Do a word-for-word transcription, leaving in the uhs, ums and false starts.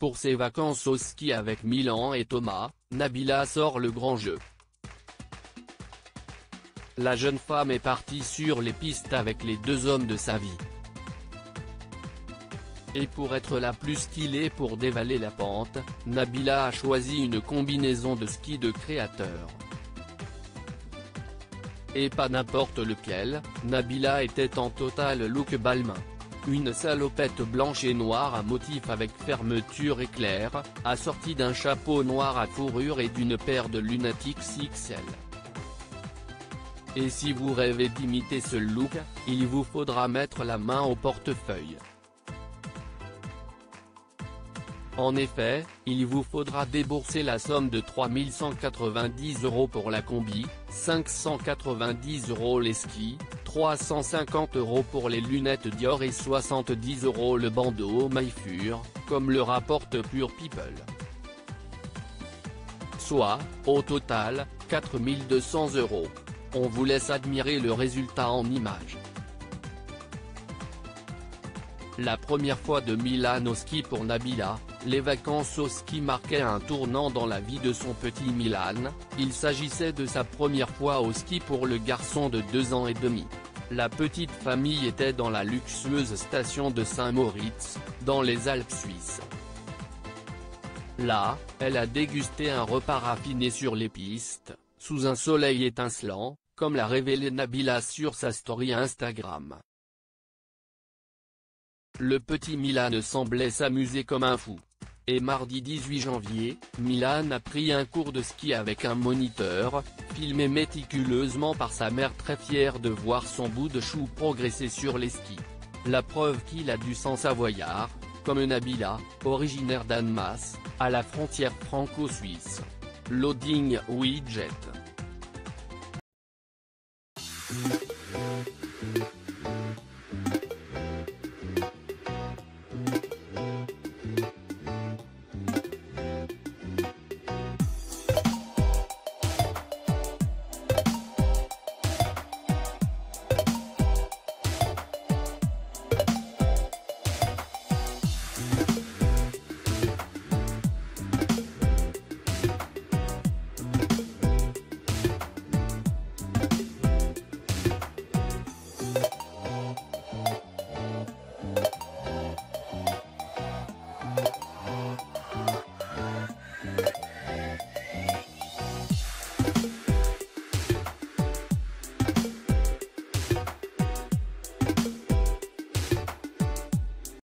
Pour ses vacances au ski avec Milan et Thomas, Nabila sort le grand jeu. La jeune femme est partie sur les pistes avec les deux hommes de sa vie. Et pour être la plus stylée pour dévaler la pente, Nabila a choisi une combinaison de ski de créateur. Et pas n'importe lequel, Nabila était en total look Balmain. Une salopette blanche et noire à motif avec fermeture éclair, assortie d'un chapeau noir à fourrure et d'une paire de lunettes X X L. Et si vous rêvez d'imiter ce look, il vous faudra mettre la main au portefeuille. En effet, il vous faudra débourser la somme de trois mille cent quatre-vingt-dix euros pour la combi, cinq cent quatre-vingt-dix euros les skis, trois cent cinquante euros pour les lunettes Dior et soixante-dix euros le bandeau Maillefur, comme le rapporte Pure People. Soit, au total, quatre mille deux cents euros. On vous laisse admirer le résultat en images. La première fois de Milan au ski pour Nabila, les vacances au ski marquaient un tournant dans la vie de son petit Milan. Il s'agissait de sa première fois au ski pour le garçon de deux ans et demi. La petite famille était dans la luxueuse station de Saint-Moritz, dans les Alpes suisses. Là, elle a dégusté un repas raffiné sur les pistes, sous un soleil étincelant, comme l'a révélé Nabila sur sa story Instagram. Le petit Milan semblait s'amuser comme un fou. Et mardi dix-huit janvier, Milan a pris un cours de ski avec un moniteur, filmé méticuleusement par sa mère très fière de voir son bout de chou progresser sur les skis. La preuve qu'il a du sang savoyard, comme Nabila, originaire d'Annemasse, à la frontière franco-suisse. Loading Widget.